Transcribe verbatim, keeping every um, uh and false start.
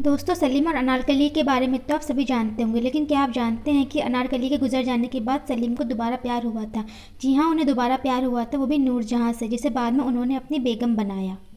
दोस्तों, सलीम और अनारकली के बारे में तो आप सभी जानते होंगे, लेकिन क्या आप जानते हैं कि अनारकली के गुजर जाने के बाद सलीम को दोबारा प्यार हुआ था। जी हाँ, उन्हें दोबारा प्यार हुआ था, वो भी नूरजहाँ से, जिसे बाद में उन्होंने अपनी बेगम बनाया।